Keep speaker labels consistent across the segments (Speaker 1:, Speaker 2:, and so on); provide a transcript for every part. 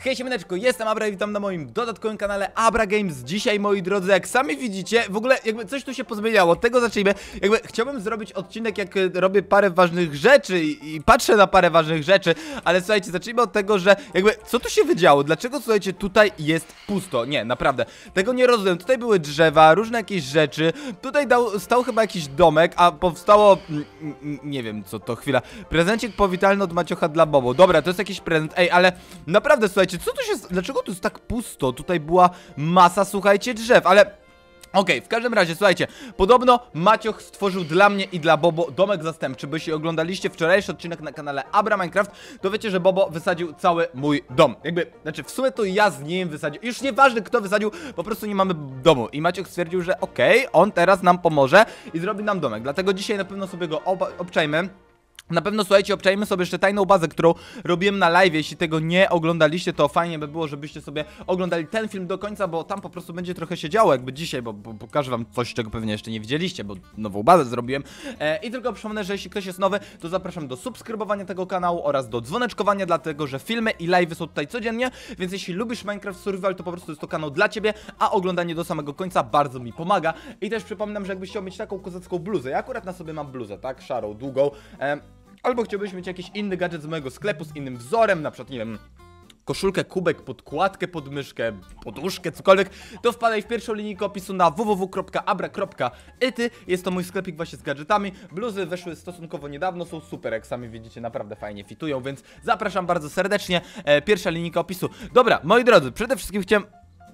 Speaker 1: Hej siemaneczko, jestem Abra i witam na moim dodatkowym kanale Abra Games. Dzisiaj, moi drodzy, jak sami widzicie, w ogóle jakby coś tu się pozmieniało. Od tego zacznijmy. Jakby chciałbym zrobić odcinek, jak robię parę ważnych rzeczy i patrzę na parę ważnych rzeczy. Ale słuchajcie, zacznijmy od tego, że jakby co tu się wydziało? Dlaczego, słuchajcie, tutaj jest pusto? Nie, naprawdę, tego nie rozumiem. Tutaj były drzewa, różne jakieś rzeczy. Tutaj stał chyba jakiś domek, a powstało... nie wiem co to, chwila. Prezencik powitalny od Maciocha dla Bobo. Dobra, to jest jakiś prezent. Ej, ale naprawdę, słuchajcie, co tu się... Dlaczego tu jest tak pusto? Tutaj była masa, słuchajcie, drzew, ale... Okej, w każdym razie, słuchajcie, podobno Macioch stworzył dla mnie i dla Bobo domek zastępczy, bo jeśli oglądaliście wczorajszy odcinek na kanale Abra Minecraft, to wiecie, że Bobo wysadził cały mój dom. Jakby, znaczy w sumie to ja z nim wysadził, już nieważne kto wysadził, po prostu nie mamy domu. I Macioch stwierdził, że okej, on teraz nam pomoże i zrobi nam domek, dlatego dzisiaj na pewno sobie go obczajmy. Na pewno, słuchajcie, obczajmy sobie jeszcze tajną bazę, którą robiłem na live. Jeśli tego nie oglądaliście, to fajnie by było, żebyście sobie oglądali ten film do końca, bo tam po prostu będzie trochę się działo jakby dzisiaj, bo pokażę wam coś, czego pewnie jeszcze nie widzieliście, bo nową bazę zrobiłem. I tylko przypomnę, że jeśli ktoś jest nowy, to zapraszam do subskrybowania tego kanału oraz do dzwoneczkowania, dlatego że filmy i live'y są tutaj codziennie, więc jeśli lubisz Minecraft Survival, to po prostu jest to kanał dla ciebie, a oglądanie do samego końca bardzo mi pomaga. I też przypominam, że jakbyś chciał mieć taką kozacką bluzę, ja akurat na sobie mam bluzę, tak, szarą, długą, albo chciałbyś mieć jakiś inny gadżet z mojego sklepu z innym wzorem, na przykład, nie wiem, koszulkę, kubek, podkładkę pod myszkę, poduszkę, cokolwiek, to wpadaj w pierwszą linijkę opisu na www.abra.it. Jest to mój sklepik właśnie z gadżetami. Bluzy weszły stosunkowo niedawno, są super, jak sami widzicie, naprawdę fajnie fitują, więc zapraszam bardzo serdecznie. Pierwsza linijka opisu. Dobra, moi drodzy, przede wszystkim chciałem...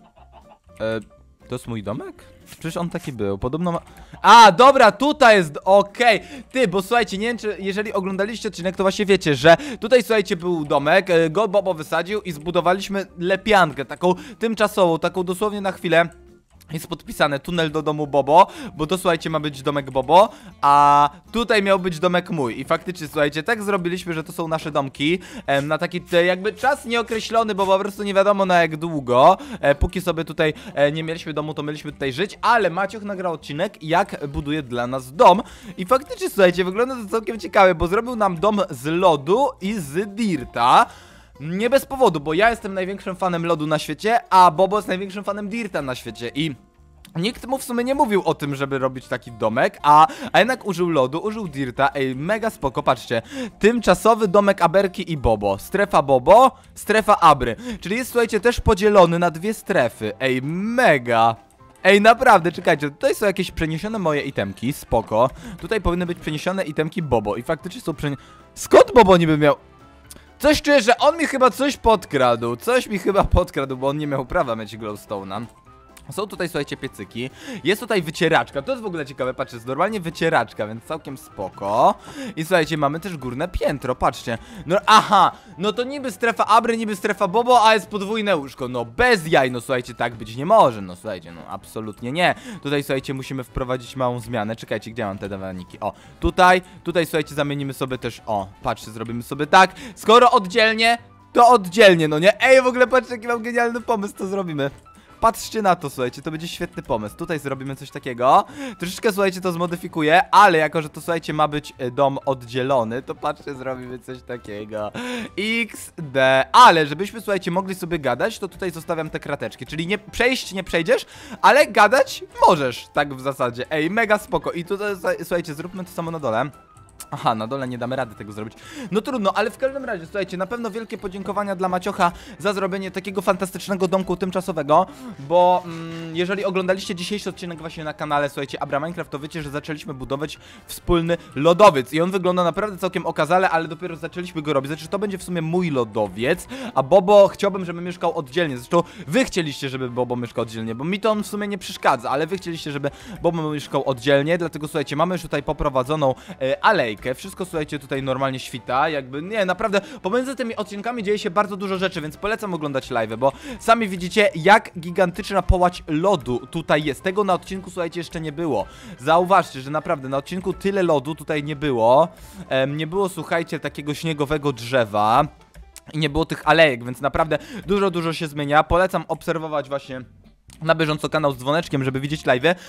Speaker 1: To jest mój domek? Przecież on taki był, podobno ma... A, dobra, tutaj jest, okej. Ty, bo słuchajcie, nie wiem, czy jeżeli oglądaliście odcinek, to właśnie wiecie, że tutaj, słuchajcie, był domek, go Bobo wysadził i zbudowaliśmy lepiankę, taką tymczasową, taką dosłownie na chwilę. Jest podpisane tunel do domu Bobo, bo to, słuchajcie, ma być domek Bobo, a tutaj miał być domek mój. I faktycznie, słuchajcie, tak zrobiliśmy, że to są nasze domki na taki jakby czas nieokreślony, bo po prostu nie wiadomo na jak długo. Póki sobie tutaj nie mieliśmy domu, to mieliśmy tutaj żyć, ale Macioch nagrał odcinek, jak buduje dla nas dom. I faktycznie, słuchajcie, wygląda to całkiem ciekawe, bo zrobił nam dom z lodu i z dirta. Nie bez powodu, bo ja jestem największym fanem lodu na świecie, a Bobo jest największym fanem dirta na świecie i... Nikt mu w sumie nie mówił o tym, żeby robić taki domek, a jednak użył lodu, użył dirta. Ej, mega spoko, patrzcie. Tymczasowy domek Aberki i Bobo. Strefa Bobo, strefa Abry. Czyli jest, słuchajcie, też podzielony na dwie strefy. Ej, mega. Ej, naprawdę, czekajcie, tutaj są jakieś przeniesione moje itemki, spoko. Tutaj powinny być przeniesione itemki Bobo i faktycznie są Skąd Bobo niby miał... Coś czuję, że on mi chyba coś podkradł. Coś mi chyba podkradł, bo on nie miał prawa mieć glowstone'a. Są tutaj, słuchajcie, piecyki. Jest tutaj wycieraczka, to jest w ogóle ciekawe, patrzcie, jest normalnie wycieraczka, więc całkiem spoko. I słuchajcie, mamy też górne piętro, patrzcie. No, aha, no to niby strefa Abry, niby strefa Bobo, a jest podwójne łóżko. No bez jaj, no słuchajcie, tak być nie może, no słuchajcie, no absolutnie nie. Tutaj, słuchajcie, musimy wprowadzić małą zmianę. Czekajcie, gdzie mam te dywaniki? O, tutaj, słuchajcie, zamienimy sobie też, o, patrzcie, zrobimy sobie tak. Skoro oddzielnie, to oddzielnie, no nie? Ej, w ogóle patrzcie, jaki mam genialny pomysł, to zrobimy. Patrzcie na to, słuchajcie, to będzie świetny pomysł. Tutaj zrobimy coś takiego. Troszeczkę, słuchajcie, to zmodyfikuję, ale jako, że to, słuchajcie, ma być dom oddzielony, to patrzcie, zrobimy coś takiego. XD. Ale żebyśmy, słuchajcie, mogli sobie gadać, to tutaj zostawiam te krateczki. Czyli nie przejść nie przejdziesz, ale gadać możesz, tak w zasadzie. Ej, mega spoko. I tutaj, słuchajcie, zróbmy to samo na dole. Aha, na dole nie damy rady tego zrobić. No trudno, ale w każdym razie, słuchajcie, na pewno wielkie podziękowania dla Maciocha za zrobienie takiego fantastycznego domku tymczasowego, bo jeżeli oglądaliście dzisiejszy odcinek właśnie na kanale, słuchajcie, Abra Minecraft, to wiecie, że zaczęliśmy budować wspólny lodowiec i on wygląda naprawdę całkiem okazale, ale dopiero zaczęliśmy go robić. Znaczy, to będzie w sumie mój lodowiec, a Bobo chciałbym, żeby mieszkał oddzielnie. Zresztą wy chcieliście, żeby Bobo mieszkał oddzielnie, bo mi to on w sumie nie przeszkadza, ale wy chcieliście, żeby Bobo mieszkał oddzielnie, dlatego, słuchajcie, mamy już tutaj poprowadzoną alejkę. Wszystko, słuchajcie, tutaj normalnie świta, jakby, nie, naprawdę, pomiędzy tymi odcinkami dzieje się bardzo dużo rzeczy, więc polecam oglądać live'y, bo sami widzicie, jak gigantyczna połać lodu tutaj jest. Tego na odcinku, słuchajcie, jeszcze nie było. Zauważcie, że naprawdę na odcinku tyle lodu tutaj nie było. Nie było, słuchajcie, takiego śniegowego drzewa i nie było tych alejek, więc naprawdę dużo się zmienia. Polecam obserwować właśnie na bieżąco kanał z dzwoneczkiem, żeby widzieć live'y.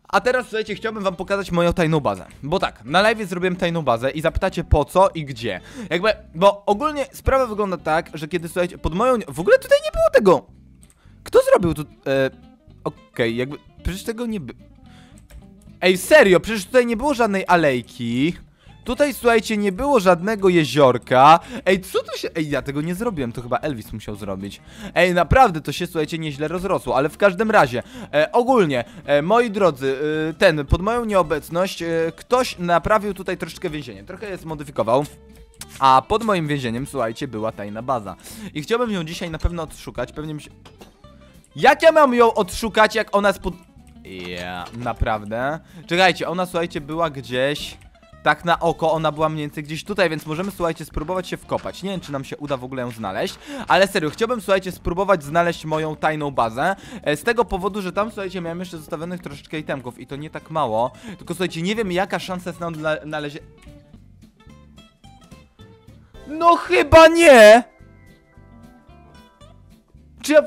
Speaker 1: A teraz, słuchajcie, chciałbym wam pokazać moją tajną bazę. Bo tak, na live zrobiłem tajną bazę i zapytacie po co i gdzie. Jakby, bo ogólnie sprawa wygląda tak, że kiedy, słuchajcie, pod moją... W ogóle tutaj nie było tego. Kto zrobił tu... Okej, jakby... Przecież tego nie było. Ej, serio, przecież tutaj nie było żadnej alejki. Tutaj, słuchajcie, nie było żadnego jeziorka. Ej, co to się... Ej, ja tego nie zrobiłem, to chyba Elvis musiał zrobić. Ej, naprawdę, to się, słuchajcie, nieźle rozrosło. Ale w każdym razie, ogólnie, moi drodzy, pod moją nieobecność ktoś naprawił tutaj troszeczkę więzienie. Trochę je zmodyfikował. A pod moim więzieniem, słuchajcie, była tajna baza. I chciałbym ją dzisiaj na pewno odszukać. Pewnie mi się... Jak ja mam ją odszukać, jak ona spod... naprawdę. Czekajcie, ona, słuchajcie, była gdzieś... Tak na oko, ona była mniej więcej gdzieś tutaj, więc możemy, słuchajcie, spróbować się wkopać. Nie wiem, czy nam się uda w ogóle ją znaleźć, ale serio, chciałbym, słuchajcie, spróbować znaleźć moją tajną bazę. Z tego powodu, że tam, słuchajcie, miałem jeszcze zostawionych troszeczkę itemków i to nie tak mało. Tylko, słuchajcie, nie wiem, jaka szansa jest nam znaleźć... No chyba nie! Czy ja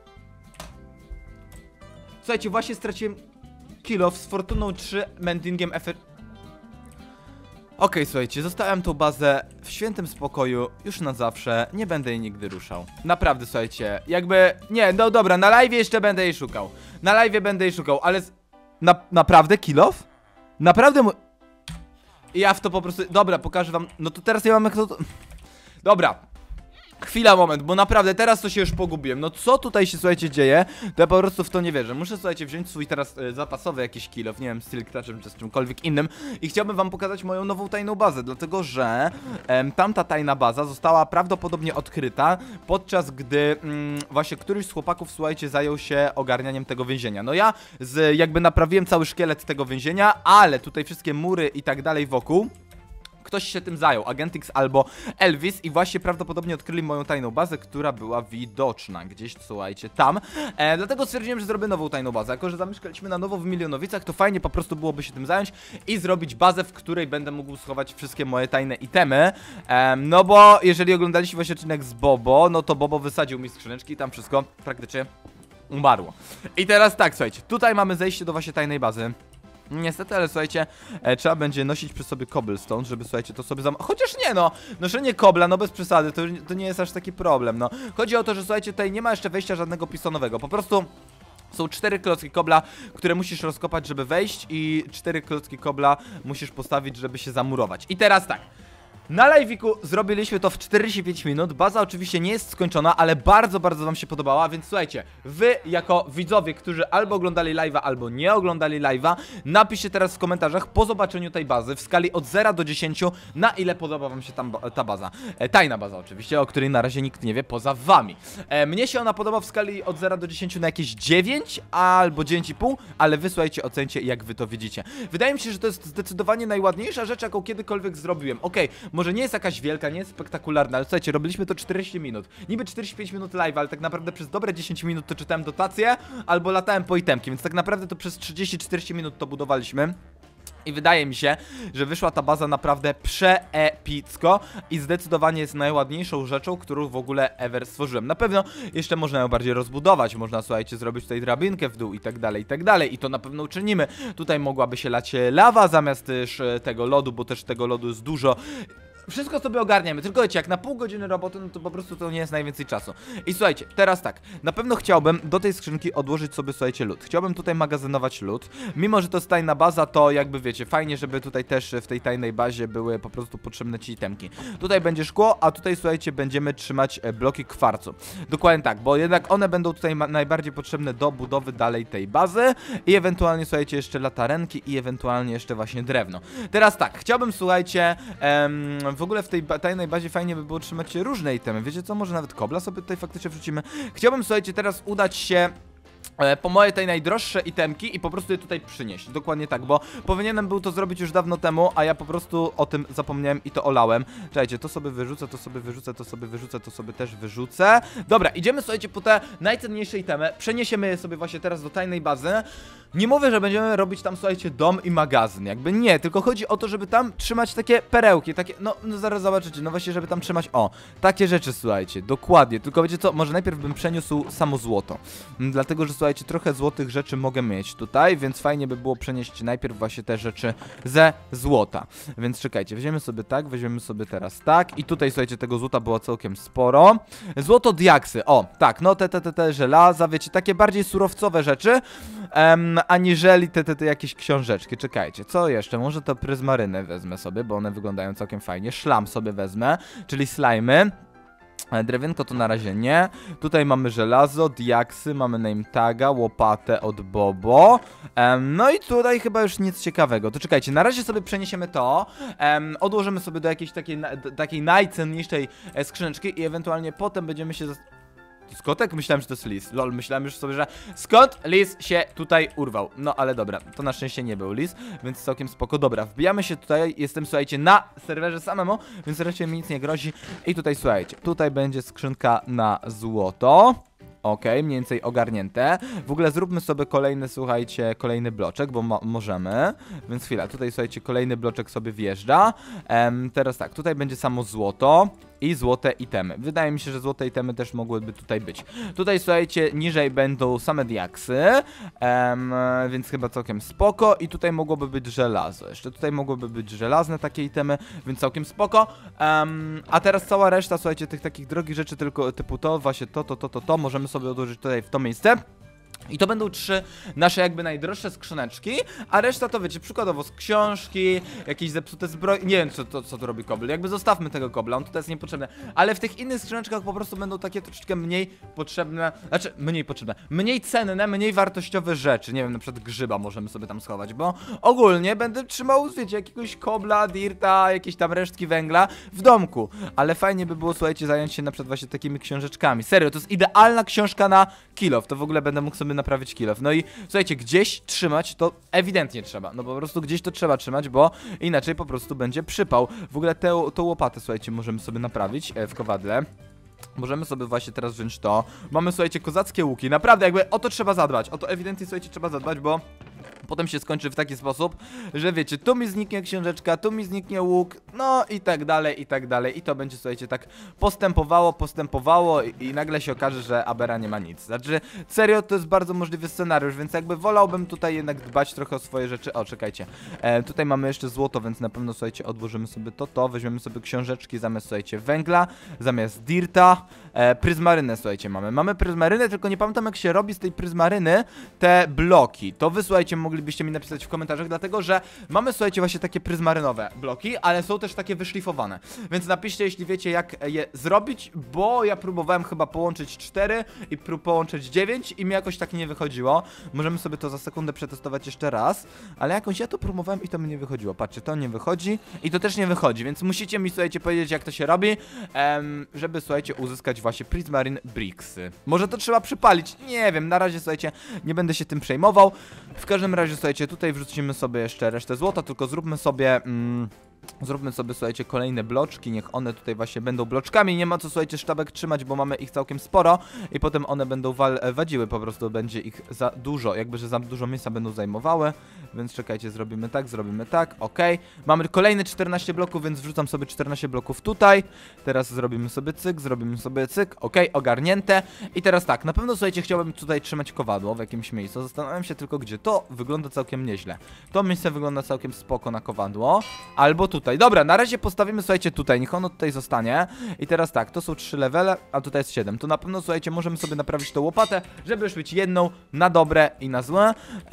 Speaker 1: Słuchajcie, właśnie straciłem kill off z Fortuną 3, Mendingiem FR... Okej, słuchajcie, zostawiam tą bazę w świętym spokoju już na zawsze, nie będę jej nigdy ruszał. Naprawdę, słuchajcie, jakby... Nie, no dobra, na live jeszcze będę jej szukał. Na live będę jej szukał, ale... Naprawdę kill off? Naprawdę ja w to po prostu... Dobra, pokażę wam... No to teraz nie mam jak to... Dobra. Chwila, moment, bo naprawdę teraz to się już pogubiłem. No co tutaj się, słuchajcie, dzieje? To ja po prostu w to nie wierzę. Muszę, słuchajcie, wziąć swój teraz zapasowy jakiś kill off, nie wiem, Silk Touchem czy z czymkolwiek innym. I chciałbym wam pokazać moją nową tajną bazę, dlatego że tamta tajna baza została prawdopodobnie odkryta, podczas gdy właśnie któryś z chłopaków, słuchajcie, zajął się ogarnianiem tego więzienia. No ja jakby naprawiłem cały szkielet tego więzienia, ale tutaj wszystkie mury i tak dalej wokół ktoś się tym zajął, Agentix albo Elvis, i właśnie prawdopodobnie odkryli moją tajną bazę, która była widoczna gdzieś, słuchajcie, tam. Dlatego stwierdziłem, że zrobię nową tajną bazę. Jako że zamieszkaliśmy na nowo w Milionowicach, to fajnie po prostu byłoby się tym zająć i zrobić bazę, w której będę mógł schować wszystkie moje tajne itemy. No bo jeżeli oglądaliście właśnie odcinek z Bobo, no to Bobo wysadził mi skrzyneczki i tam wszystko praktycznie umarło. I teraz tak, słuchajcie, tutaj mamy zejście do właśnie tajnej bazy. Niestety, ale słuchajcie, trzeba będzie nosić przy sobie cobblestone, żeby, słuchajcie, to sobie chociaż nie, no, noszenie kobla, no bez przesady, to nie jest aż taki problem, no. Chodzi o to, że, słuchajcie, tutaj nie ma jeszcze wejścia żadnego pistonowego, po prostu... Są 4 klocki kobla, które musisz rozkopać, żeby wejść, i 4 klocki kobla musisz postawić, żeby się zamurować. I teraz tak. Na live'iku zrobiliśmy to w 45 minut, baza oczywiście nie jest skończona, ale bardzo, bardzo wam się podobała, więc słuchajcie, wy jako widzowie, którzy albo oglądali live'a, albo nie oglądali live'a, napiszcie teraz w komentarzach po zobaczeniu tej bazy w skali od 0 do 10, na ile podoba wam się ta baza. Tajna baza oczywiście, o której na razie nikt nie wie poza wami. Mnie się ona podoba w skali od 0 do 10 na jakieś 9 albo 9,5, ale wy, słuchajcie, ocencie, jak wy to widzicie. Wydaje mi się, że to jest zdecydowanie najładniejsza rzecz, jaką kiedykolwiek zrobiłem. Okej, może nie jest jakaś wielka, nie jest spektakularna, ale słuchajcie, robiliśmy to 40 minut. Niby 45 minut live, ale tak naprawdę przez dobre 10 minut to czytałem dotacje albo latałem po itemki, więc tak naprawdę to przez 30-40 minut to budowaliśmy. I wydaje mi się, że wyszła ta baza naprawdę przeepicko i zdecydowanie jest najładniejszą rzeczą, którą w ogóle ever stworzyłem. Na pewno jeszcze można ją bardziej rozbudować, można, słuchajcie, zrobić tutaj drabinkę w dół i tak dalej, i to na pewno uczynimy. Tutaj mogłaby się lać lawa zamiast też tego lodu, bo też tego lodu jest dużo. Wszystko sobie ogarniamy, tylko wiecie, jak na pół godziny roboty, no to po prostu to nie jest najwięcej czasu. I słuchajcie, teraz tak, na pewno chciałbym do tej skrzynki odłożyć sobie, słuchajcie, lód. Chciałbym tutaj magazynować lód. Mimo że to jest tajna baza, to jakby wiecie, fajnie, żeby tutaj też w tej tajnej bazie były po prostu potrzebne ci itemki. Tutaj będzie szkło, a tutaj, słuchajcie, będziemy trzymać bloki kwarcu. Dokładnie tak, bo jednak one będą tutaj najbardziej potrzebne do budowy dalej tej bazy i ewentualnie, słuchajcie, jeszcze latarenki i ewentualnie jeszcze właśnie drewno. Teraz tak, chciałbym, słuchajcie, w ogóle w tej tajnej bazie fajnie by było trzymać różne itemy. Wiecie co? Może nawet kobla sobie tutaj faktycznie wrzucimy. Chciałbym, słuchajcie, teraz udać się po moje tej najdroższe itemki i po prostu je tutaj przynieść. Dokładnie tak, bo powinienem był to zrobić już dawno temu, a ja po prostu o tym zapomniałem i to olałem. Czekajcie, to sobie wyrzucę, to sobie wyrzucę, to sobie wyrzucę, to sobie też wyrzucę. Dobra, idziemy, słuchajcie, po te najcenniejsze itemy. Przeniesiemy je sobie właśnie teraz do tajnej bazy. Nie mówię, że będziemy robić tam, słuchajcie, dom i magazyn. Jakby nie, tylko chodzi o to, żeby tam trzymać takie perełki, takie, no zaraz zobaczycie, no właśnie, żeby tam trzymać, o, takie rzeczy, słuchajcie, dokładnie. Tylko wiecie co, może najpierw bym przeniósł samo złoto. Dlatego, że słuchajcie, słuchajcie, trochę złotych rzeczy mogę mieć tutaj, więc fajnie by było przenieść najpierw właśnie te rzeczy ze złota. Więc czekajcie, weźmiemy sobie tak, weźmiemy sobie teraz tak i tutaj, słuchajcie, tego złota było całkiem sporo. Złoto diaksy, o, tak, no te żelaza, wiecie, takie bardziej surowcowe rzeczy, aniżeli te jakieś książeczki. Czekajcie, co jeszcze? Może to pryzmaryny wezmę sobie, bo one wyglądają całkiem fajnie. Szlam sobie wezmę, czyli slajmy. Drewienko to na razie nie. Tutaj mamy żelazo, diaksy, mamy name taga, łopatę od Bobo. No i tutaj chyba już nic ciekawego. To czekajcie, na razie sobie przeniesiemy to. Odłożymy sobie do jakiejś takiej najcenniejszej skrzyneczki i ewentualnie potem będziemy się... Skotek? Myślałem, że to jest lis. Lol, myślałem już sobie, że skąd lis się tutaj urwał. No ale dobra, to na szczęście nie był lis, więc całkiem spoko. Dobra, wbijamy się tutaj, jestem, słuchajcie, na serwerze samemu, więc raczej mi nic nie grozi. I tutaj, słuchajcie, tutaj będzie skrzynka na złoto. Okej, mniej więcej ogarnięte. W ogóle zróbmy sobie kolejny, słuchajcie, kolejny bloczek, bo możemy. Więc chwila, tutaj, słuchajcie, kolejny bloczek sobie wjeżdża. Teraz tak, tutaj będzie samo złoto i złote itemy. Wydaje mi się, że złote itemy też mogłyby tutaj być. Tutaj, słuchajcie, niżej będą same diaksy, więc chyba całkiem spoko. I tutaj mogłoby być żelazo. Jeszcze tutaj mogłyby być żelazne takie itemy, więc całkiem spoko. A teraz cała reszta, słuchajcie, tych takich drogich rzeczy, tylko typu to, właśnie to, możemy sobie odłożyć tutaj w to miejsce. I to będą 3 nasze jakby najdroższe skrzyneczki, a reszta to wiecie, przykładowo z książki, jakieś zepsute zbroje, nie wiem co tu robi kobl, jakby zostawmy tego kobla, on tutaj jest niepotrzebny, ale w tych innych skrzyneczkach po prostu będą takie troszeczkę mniej potrzebne, mniej cenne, mniej wartościowe rzeczy, nie wiem, na przykład grzyba możemy sobie tam schować, bo ogólnie będę trzymał, wiecie, jakiegoś kobla, dirta, jakieś tam resztki węgla w domku, ale fajnie by było, słuchajcie, zająć się na przykład właśnie takimi książeczkami, serio, to jest idealna książka na kill off, to w ogóle będę mógł sobie naprawić kill off. No i słuchajcie, gdzieś trzymać to ewidentnie trzeba. No po prostu gdzieś to trzeba trzymać, bo inaczej po prostu będzie przypał. W ogóle tę łopatę, słuchajcie, możemy sobie naprawić w kowadle. Możemy sobie właśnie teraz wziąć to. Mamy, słuchajcie, kozackie łuki. Naprawdę, jakby o to trzeba zadbać. O to ewidentnie, słuchajcie, trzeba zadbać, bo potem się skończy w taki sposób, że wiecie, tu mi zniknie książeczka, tu mi zniknie łuk, no i tak dalej, i tak dalej. I to będzie, słuchajcie, tak postępowało i nagle się okaże, że Abera nie ma nic. Znaczy, serio, to jest bardzo możliwy scenariusz, więc jakby wolałbym tutaj jednak dbać trochę o swoje rzeczy. O, czekajcie, tutaj mamy jeszcze złoto, więc na pewno, słuchajcie, odłożymy sobie to, weźmiemy sobie książeczki zamiast, słuchajcie, węgla, zamiast dirta, pryzmarynę, słuchajcie, mamy pryzmarynę, tylko nie pamiętam, jak się robi z tej pryzmaryny te bloki. To wy, słuchajcie, moglibyście mi napisać w komentarzach, dlatego że mamy, słuchajcie, właśnie takie pryzmarynowe bloki, ale są też takie wyszlifowane. Więc napiszcie, jeśli wiecie, jak je zrobić, bo ja próbowałem chyba połączyć 4 i połączyć 9 i mi jakoś tak nie wychodziło. Możemy sobie to za sekundę przetestować jeszcze raz, ale jakoś ja to próbowałem i to mi nie wychodziło. Patrzcie, to nie wychodzi i to też nie wychodzi, więc musicie mi, słuchajcie, powiedzieć, jak to się robi, żeby, słuchajcie, uzyskać właśnie Prismarine Bricksy. Może to trzeba przypalić, nie wiem, na razie, słuchajcie, nie będę się tym przejmował. W każdym razie, słuchajcie, tutaj wrzucimy sobie jeszcze resztę złota, tylko zróbmy sobie, słuchajcie, kolejne bloczki, niech one tutaj właśnie będą bloczkami, nie ma co, słuchajcie, sztabek trzymać, bo mamy ich całkiem sporo i potem one będą wadziły, po prostu będzie ich za dużo, jakby, że za dużo miejsca będą zajmowały, więc czekajcie, zrobimy tak, okej. Mamy kolejne 14 bloków, więc wrzucam sobie 14 bloków tutaj, teraz zrobimy sobie cyk, okej, ogarnięte i teraz tak, na pewno, słuchajcie, chciałbym tutaj trzymać kowadło w jakimś miejscu, zastanawiam się tylko gdzie, to wygląda całkiem nieźle, to miejsce wygląda całkiem spoko na kowadło, albo tutaj. Dobra, na razie postawimy, słuchajcie, tutaj, niech ono tutaj zostanie. I teraz tak, to są 3 levele, a tutaj jest 7. To na pewno, słuchajcie, możemy sobie naprawić tą łopatę, żeby już mieć jedną na dobre i na złe.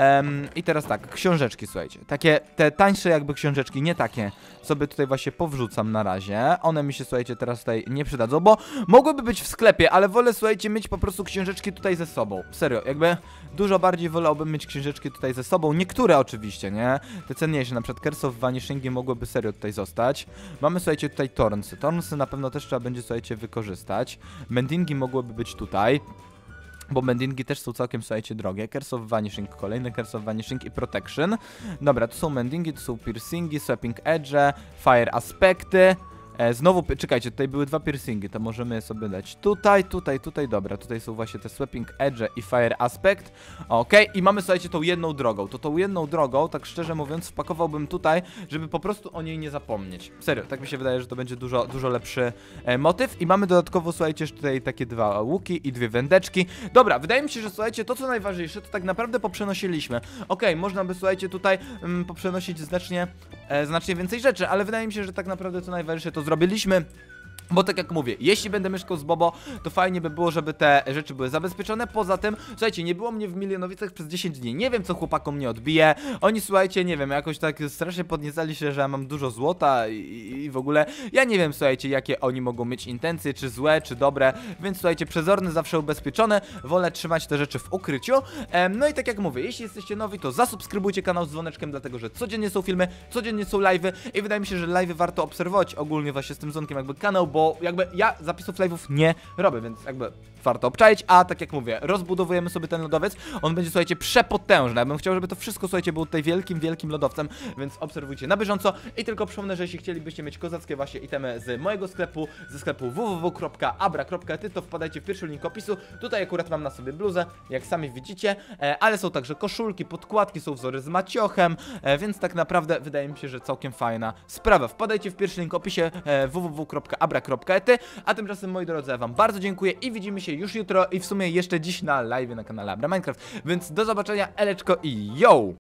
Speaker 1: I teraz tak, książeczki, słuchajcie. Takie, te tańsze jakby książeczki, nie takie, sobie tutaj właśnie powrzucam na razie. One mi się, słuchajcie, teraz tutaj nie przydadzą, bo mogłyby być w sklepie, ale wolę, słuchajcie, mieć po prostu książeczki tutaj ze sobą. Serio, jakby dużo bardziej wolałbym mieć książeczki tutaj ze sobą. Niektóre oczywiście, nie? Te cenniejsze, na przykład Curse of Vanishing mogłyby serio tutaj zostać. Mamy, słuchajcie, tutaj Tornsy. Tornsy na pewno też trzeba będzie, słuchajcie, wykorzystać. Mendingi mogłyby być tutaj, bo mendingi też są całkiem, słuchajcie, drogie. Curse of Vanishing, kolejny Curse of Vanishing i Protection. Dobra, tu są mendingi, tu są piercingi, swapping edge, fire aspekty. Znowu, czekajcie, tutaj były dwa piercingi, to możemy je sobie dać tutaj, dobra, tutaj są właśnie te sweeping edge i fire aspect. Okej, i mamy, słuchajcie, tą jedną drogą. Tą jedną drogą, tak szczerze mówiąc, wpakowałbym tutaj, żeby po prostu o niej nie zapomnieć. Serio, tak mi się wydaje, że to będzie dużo lepszy motyw. I mamy dodatkowo, słuchajcie, tutaj takie dwa łuki i dwie wędeczki. Dobra, wydaje mi się, że słuchajcie, to co najważniejsze, to tak naprawdę poprzenosiliśmy. Okej, można by, słuchajcie, tutaj poprzenosić znacznie więcej rzeczy, ale wydaje mi się, że tak naprawdę to najważniejsze to zrobiliśmy. Bo tak jak mówię, jeśli będę mieszkał z Bobo, to fajnie by było, żeby te rzeczy były zabezpieczone. Poza tym, słuchajcie, nie było mnie w Milionowicach przez 10 dni. Nie wiem, co chłopakom mnie odbije. Oni, słuchajcie, nie wiem, jakoś tak strasznie podniecali się, że ja mam dużo złota i w ogóle ja nie wiem, słuchajcie, jakie oni mogą mieć intencje, czy złe, czy dobre. Więc słuchajcie, przezorne, zawsze ubezpieczone. Wolę trzymać te rzeczy w ukryciu. No i tak jak mówię, jeśli jesteście nowi, to zasubskrybujcie kanał z dzwoneczkiem, dlatego że codziennie są filmy, codziennie są live'y i wydaje mi się, że live'y warto obserwować ogólnie właśnie z tym dzwonkiem jakby kanał, bo jakby ja zapisów live'ów nie robię, więc jakby warto obczaić, a tak jak mówię, rozbudowujemy sobie ten lodowiec, on będzie, słuchajcie, przepotężny, ja bym chciał, żeby to wszystko, słuchajcie, było tutaj wielkim lodowcem, więc obserwujcie na bieżąco i tylko przypomnę, że jeśli chcielibyście mieć kozackie właśnie itemy z mojego sklepu, ze sklepu www.abra.ty, to wpadajcie w pierwszy link opisu, tutaj akurat mam na sobie bluzę, jak sami widzicie, ale są także koszulki, podkładki, są wzory z maciochem, więc tak naprawdę wydaje mi się, że całkiem fajna sprawa. Wpadajcie w pierwszy link opisie www.abra.ty, a tymczasem, moi drodzy, ja wam bardzo dziękuję i widzimy się już jutro i w sumie jeszcze dziś na live na kanale Abra Minecraft, więc do zobaczenia, eleczko i yo!